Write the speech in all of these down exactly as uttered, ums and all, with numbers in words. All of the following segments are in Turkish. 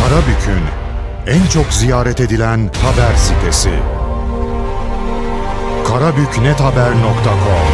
Karabük'ün en çok ziyaret edilen haber sitesi karabük net haber nokta com.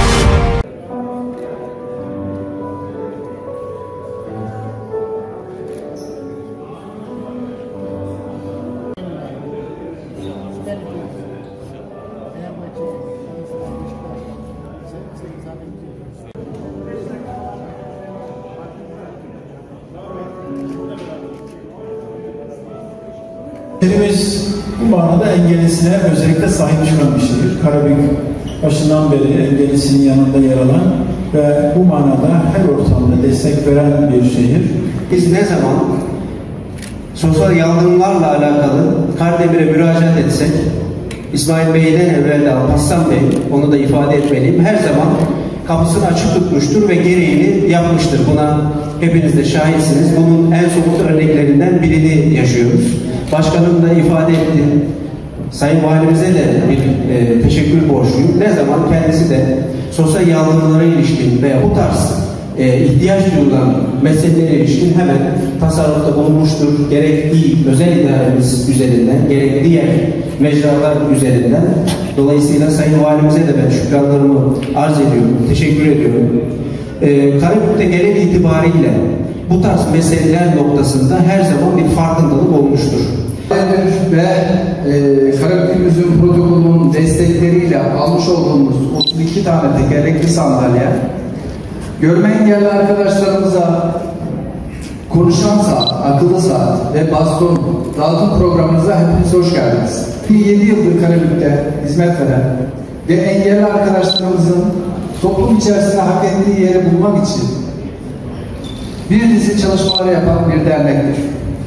Şehrimiz bu manada engellisine özellikle sahip çıkan bir şehir. Karabük başından beri engellisinin yanında yer alan ve bu manada her ortamda destek veren bir şehir. Biz ne zaman sosyal yardımlarla alakalı Kardemir'e müracaat etsek, İsmail Bey'den evvel de Alparslan Bey, onu da ifade etmeliyim, her zaman kapısını açık tutmuştur ve gereğini yapmıştır. Buna hepiniz de şahitsiniz. Bunun en somut örneklerinden birini yaşıyoruz. Başkanım da ifade etti. Sayın Valimize de bir e, teşekkür borçluyum. Ne zaman kendisi de sosyal yardımlara ilişkin veya bu tarz e, ihtiyaç duyulan meselelere ilişkin hemen tasarrufta bulunmuştur. Gerek değil, özel idaremiz üzerinden, gerek diğer mecralar üzerinden. Dolayısıyla Sayın Valimize de ben şükranlarımı arz ediyorum, teşekkür ediyorum. E, Karabük'te genel itibariyle bu tarz meseleler noktasında her zaman bir farkındalık olmuştur. Ve e, Karabük'ümüzün protokolünün destekleriyle almış olduğumuz otuz iki tane tekerlekli sandalye, görme engelli arkadaşlarımıza konuşan saat, akıllı saat ve baston dağıtım programımıza hepiniz hoş geldiniz. yedi yıldır Karabük'te hizmet veren ve engelli arkadaşlarımızın toplum içerisinde hak ettiği yeri bulmak için bir dizi çalışmaları yapan bir dernektir.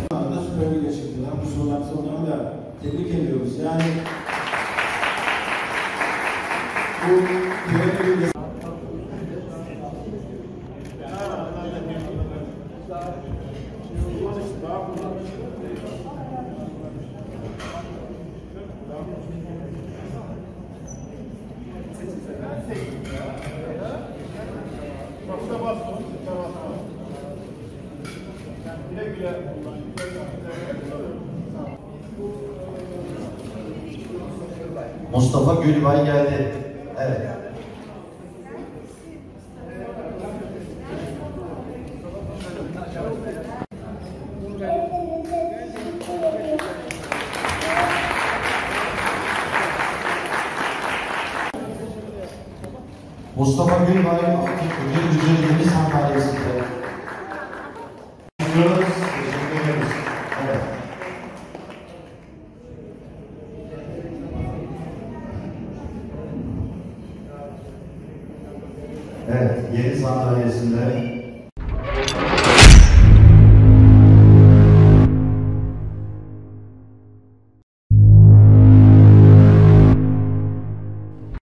Tebrik ediyoruz. Yani bu gerekli Mustafa Gülbay geldi. Evet. Mustafa Gülbay bugün ücretli sandalyesinde. Teşekkür ederiz. Evet. Evet, yeni sandalyesinde